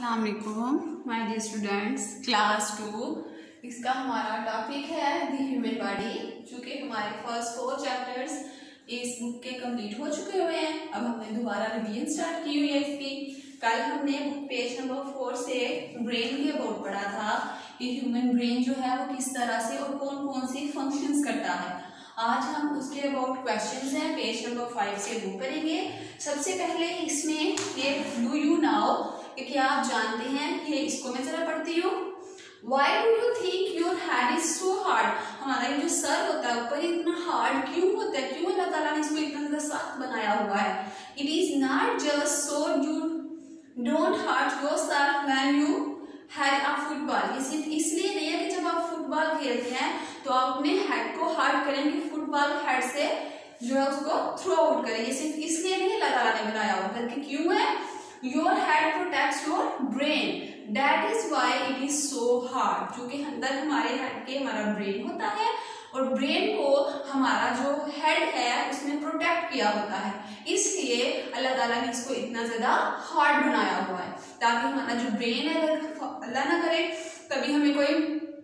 अस्सलाम वालेकुम my dear students, class 2। इसका हमारा टॉपिक है द ह्यूमन बॉडी। चूँकि हमारे फर्स्ट 4 चैप्टर्स इस बुक के कंप्लीट हो चुके हुए हैं, अब हमने दोबारा रिवीजन स्टार्ट की हुई है इसकी। कल हमने बुक पेज नंबर 4 से ब्रेन के अबाउट पढ़ा था कि ह्यूमन ब्रेन जो है वो किस तरह से और कौन कौन से फंक्शंस करता है। आज हम उसके अबाउट क्वेश्चंस हैं, पेज नंबर 5 से वो करेंगे। सबसे पहले इसमें ये डू यू नाउ, कि क्या आप जानते हैं, कि इसको मैं जरा पढ़ती हूँ। Why do you think your head is so hard? हमारा ये जो सर होता है ऊपर इतना हार्ड क्यों होता है, क्यों अल्लाह ताला ने इसको इतना ज्यादा सख्त बनाया हुआ है। It is not just so you don't hurt yourself when you had a football। ये सिर्फ इसलिए नहीं है कि जब आप फुटबॉल खेलते हैं तो आप अपने हेड को हार्ड करेंगे, फुटबॉल हेड से जो है उसको थ्रो आउट करें। ये सिर्फ इसलिए नहीं अल्लाह ताला ने बनाया हुआ, बल्कि क्यों है, your head protects your brain, that is why it is so hard. क्योंकि अंदर हमारे हेड के हमारा ब्रेन होता है और ब्रेन को हमारा जो हेड है उसमें प्रोटेक्ट किया होता है, इसलिए अल्लाह ताला ने इसको इतना ज्यादा हार्ड बनाया हुआ है, ताकि हमारा जो ब्रेन है, अल्लाह ना करे कभी हमें कोई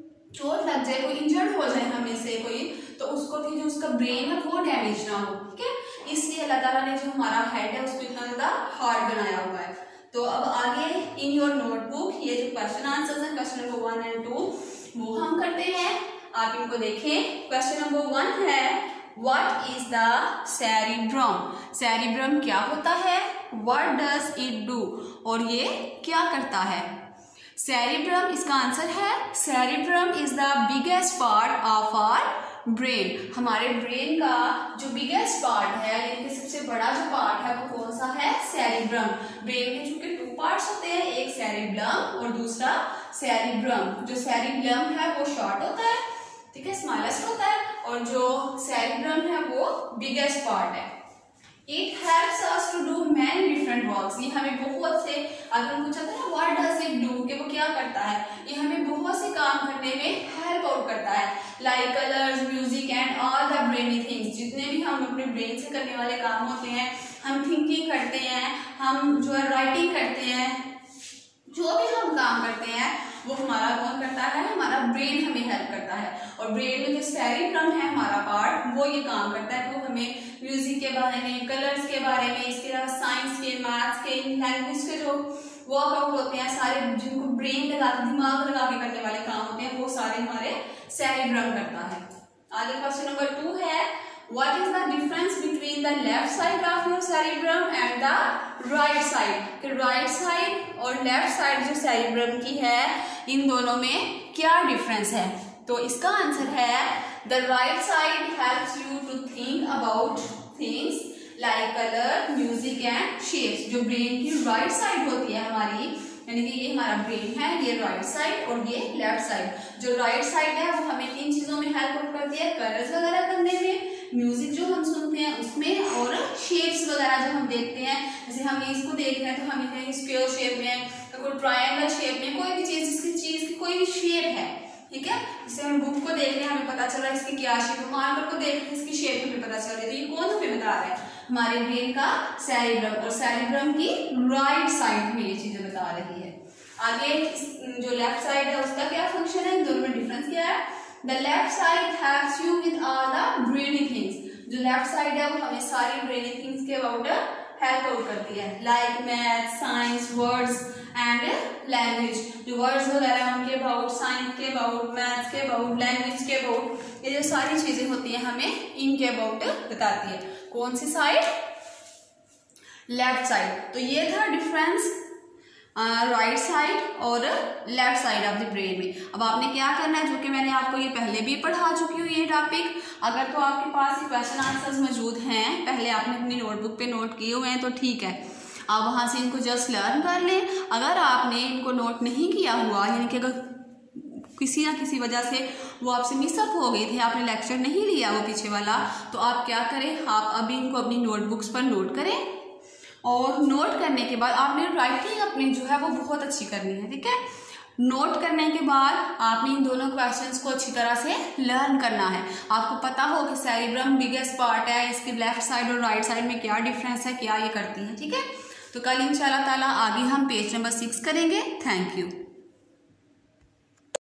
चोट लग जाए, कोई इंजर्ड हो जाए हमें से कोई, तो उसको भी जो उसका ब्रेन है वो डैमेज ना हो। ठीक है, इसलिए अल्लाह ताला ने जो हमारा हेड है उसको इतना ज्यादा हार्ड बनाया हुआ है। तो अब आगे इन योर नोटबुक ये जो क्वेश्चन आंसर्स हैं, क्वेश्चन नंबर 1 और 2 वो हम करते हैं। आप इनको देखें। क्वेश्चन नंबर 1 है what is the cerebrum. Cerebrum क्या होता है, व्हाट डज इट डू, और ये क्या करता है। सेरिब्रम, इसका आंसर है cerebrum is the biggest part of our brain. हमारे ब्रेन का जो बिगेस्ट पार्ट है, यानी कि सबसे बड़ा जो पार्ट है वो कौन सा है, सेरिब्रम। ब्रेन के चूंकि 2 पार्ट्स होते हैं, एक सेरिब्रम और दूसरा सेरिब्रम। जो सेरिब्रम है वो शॉर्ट होता है, ठीक है, स्मॉलेस्ट होता है, और जो सेरिब्रम है वो बिगेस्ट पार्ट है। It helps us to do many different works। ये हमें बहुत से, अगर हम पूछा था ना what does it do, कि वो क्या करता है, ये हमें बहुत से काम करने में हेल्प आउट करता है, like colors, music and all the brainy things। जितने भी हम अपने ब्रेन से करने वाले काम होते हैं, हम थिंकिंग करते हैं, हम जो है राइटिंग करते हैं, जो भी हम काम करते हैं वो हमारा कौन करता है, हमारा ब्रेन हमें हेल्प करता है। और ब्रेन में जो सेरिब्रम है हमारा पार्ट, वो ये काम करता है, वो हमें म्यूजिक के बारे में, कलर्स के बारे में, इसके अलावा साइंस के, मैथ्स के, लैंग्वेज के जो वर्कआउट होते हैं सारे, जिनको ब्रेन लगा दिमाग लगा के करने वाले काम होते हैं, वो सारे हमारे सेरिब्रम करता है। आगे क्वेश्चन नंबर 2 है What is the difference between the left side of your cerebrum and the right side? कि right side और left side जो cerebrum की है, इन दोनों में क्या डिफरेंस है। तो इसका आंसर है the right side helps you to think about things like color, music and shapes। जो ब्रेन की right side होती है हमारी, यानी कि ये हमारा ब्रेन है, ये राइट साइड और ये लेफ्ट साइड। जो राइट साइड है वो हमें 3 चीजों में हेल्प करती है, कलर्स वगैरह करने में, म्यूजिक जो हम सुनते हैं उसमें, और शेप्स वगैरह जो हम देखते हैं। जैसे हम इसको देख रहे हैं तो हमें कहीं स्क्वायर शेप में, कोई ट्रायंगल शेप में, कोई भी चीज की कोई भी शेप है, ठीक है। जैसे हम बुक को देख रहे हैं, हमें पता चल रहा है इसकी क्या शेप है, मार्कर को देख रहे हैं इसकी शेप हमें पता चल रही है, तो ये कौन हमें बता रहा है, हमारे ब्रेन का सेरिब्रम, और सेरिब्रम की राइट साइड हमें ये चीजें बता रही है। आगे जो लेफ्ट साइड है उसका क्या फंक्शन है, दोनों में डिफरेंस क्या है। The left side helps you with all the brainy things. जो लेफ्ट साइड है वो हमें सारी ब्रेनी थिंग्स के अबाउट हेल्प आउट करती है, like math, science, words and language. जो वर्ड्स वगैरह उनके अबाउट, साइंस के अबाउट, मैथ्स के अबाउट, लैंग्वेज के अबाउट, ये जो सारी चीजें होती हैं हमें इनके अबाउट बताती है। कौन सी साइड, लेफ्ट साइड। तो ये था डिफरेंस राइट साइड और left side of the brain में। अब आपने क्या करना है, जो कि मैंने आपको ये पहले भी पढ़ा चुकी हूँ ये टॉपिक, अगर तो आपके पास ये क्वेश्चन आंसर्स मौजूद हैं, पहले आपने अपनी नोटबुक पे नोट किए हुए हैं तो ठीक है, आप वहाँ से इनको जस्ट लर्न कर लें। अगर आपने इनको नोट नहीं किया हुआ, यानी कि अगर किसी ना किसी वजह से वो आपसे मिसअप हो गई थी, आपने लेक्चर नहीं लिया वो पीछे वाला, तो आप क्या करें, आप अभी इनको अपनी नोटबुक्स पर नोट करें, और नोट करने के बाद आपने राइटिंग अपनी जो है वो बहुत अच्छी करनी है, ठीक है। नोट करने के बाद आपने इन दोनों क्वेश्चंस को अच्छी तरह से लर्न करना है। आपको पता हो कि सेरिब्रम बिगेस्ट पार्ट है, इसके लेफ्ट साइड और राइट साइड में क्या डिफरेंस है, क्या ये करती है, ठीक है। तो कल इंशाल्लाह ताला आगे हम पेज नंबर 6 करेंगे। Thank you.